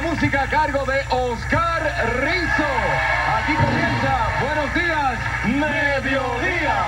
música a cargo de Oscar Rizo. Aquí comienza Buenos Días, Mediodía.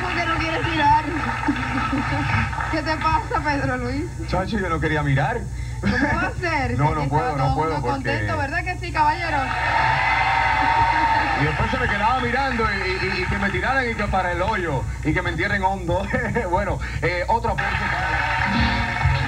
¿Qué te pasa, Pedro Luis? Chacho, yo no quería mirar. ¿Cómo va a ser? No puedo porque... contento, ¿verdad que sí, caballeros? Y después se me quedaba mirando y que me tiraran y que para el hoyo y que me entierren hondo. Bueno, otro aplauso para...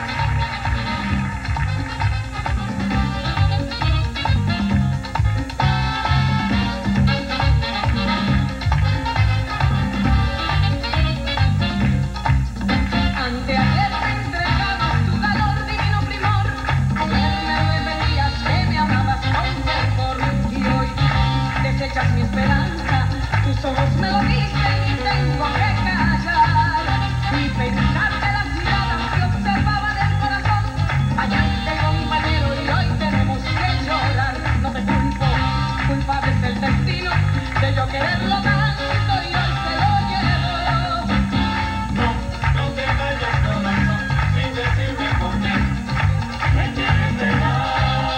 Mi esperanza, tus ojos me lo dicen y tengo que callar y pensar que las miradas que observaban el corazón fallaste compañero y hoy tenemos que llorar. No te culpo, culpable es el destino de yo quererlo tanto y hoy se lo llevo. No te vayas corazón sin decirme por qué me quieres dejar.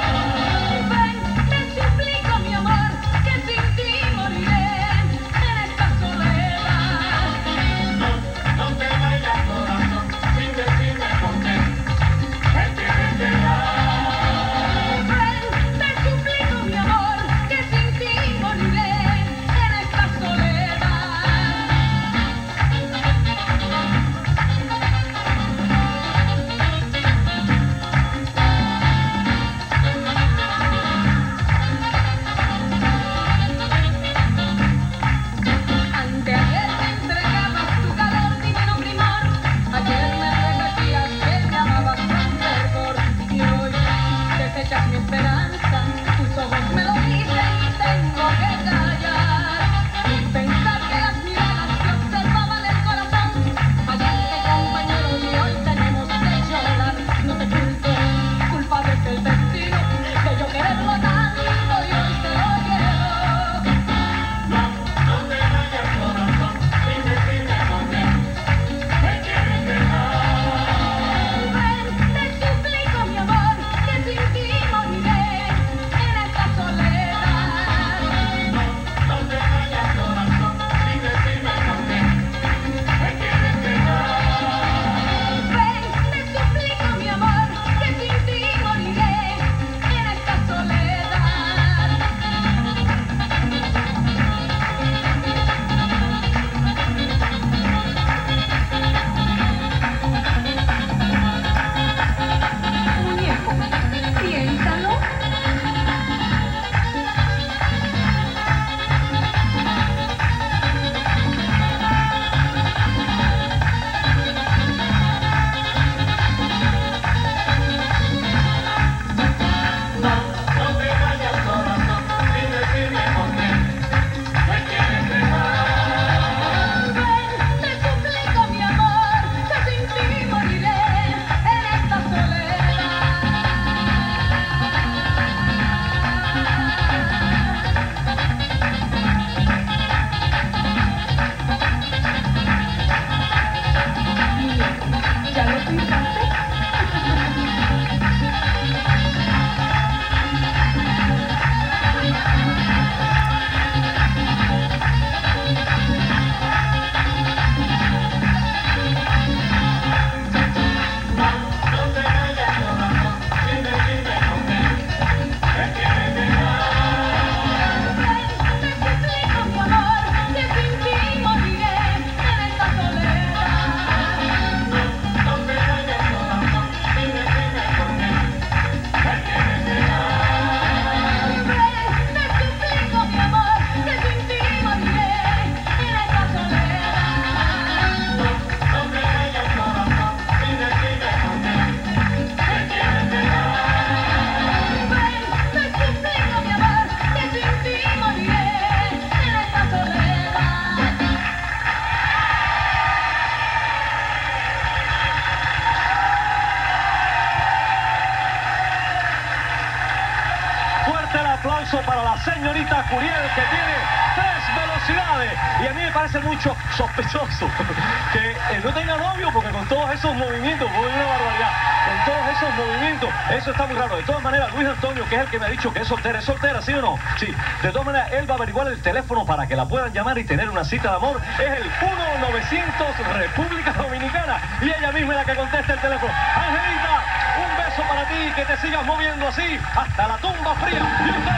Mi esperanza, tus ojos me lo dicen y tengo que callar y pensar que las miradas que observaban el corazón fallaste compañero y hoy tenemos que llorar. No te culpo, culpable es el destino de yo quererlo tanto y hoy te lo llevo. No te vayas corazón sin decirme por qué me quieres dejar. Ven, te suplico mi amor, que sin ti aplauso para la señorita Curiel, que tiene 3 velocidades. Y a mí me parece mucho sospechoso que no tenga novio, porque con todos esos movimientos, fue una barbaridad, con todos esos movimientos, eso está muy raro. De todas maneras, Luis Antonio, que es el que me ha dicho que es soltera, ¿sí o no? Sí. De todas maneras, él va a averiguar el teléfono para que la puedan llamar y tener una cita de amor. Es el 1-900 República Dominicana. Y ella misma es la que contesta el teléfono. Angelita, un beso. abrazo para ti, que te sigas moviendo así hasta la tumba fría. Y usted